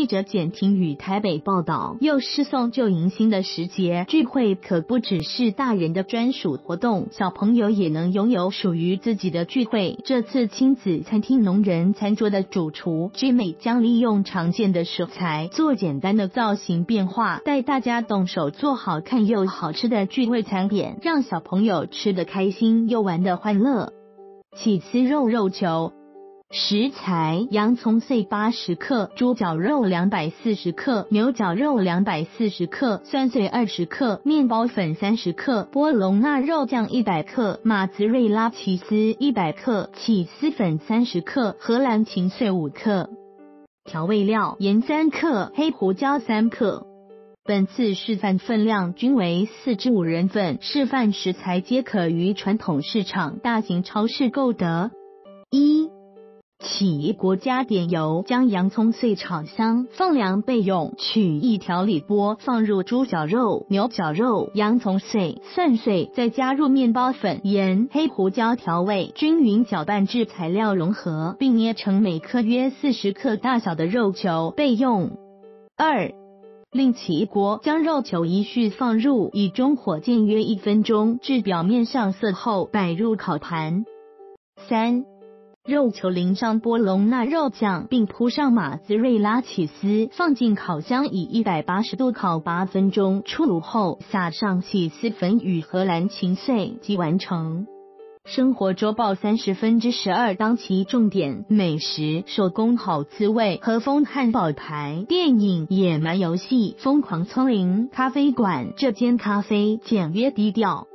记者简婷与台北报道，又是送旧迎新的时节，聚会可不只是大人的专属活动，小朋友也能拥有属于自己的聚会。这次亲子餐厅农人餐桌的主厨 G 美将利用常见的食材做简单的造型变化，带大家动手做好看又好吃的聚会餐点，让小朋友吃得开心又玩得欢乐。起司肉球。食材：洋葱碎80克，猪脚肉240克，牛脚肉240克，蒜碎20克，面包粉30克，波隆纳肉酱100克，马兹瑞拉起司100克，起司粉30克，荷兰芹碎5克。调味料：盐3克，黑胡椒3克。本次示范分量均为4至5人份，示范食材皆可于传统市场、大型超市购得。1. 起锅加点油，将洋葱碎炒香，放凉备用。取一调理锅，放入猪脚肉、牛脚肉、洋葱碎、蒜碎，再加入面包粉、盐、黑胡椒调味，均匀搅拌至材料融合，并捏成每颗约40克大小的肉球备用。2. 另起锅，将肉球依序放入，以中火煎约1分钟，至表面上色后，摆入烤盘。3. 肉球淋上波隆纳肉酱，并铺上马兹瑞拉起司，放进烤箱以180度烤8分钟，出炉后撒上起司粉与荷兰芹碎即完成。生活周报12/30当期重点：美食、手工好滋味、和风汉堡排、电影、野蛮游戏、疯狂丛林、咖啡馆。这间咖啡简约低调，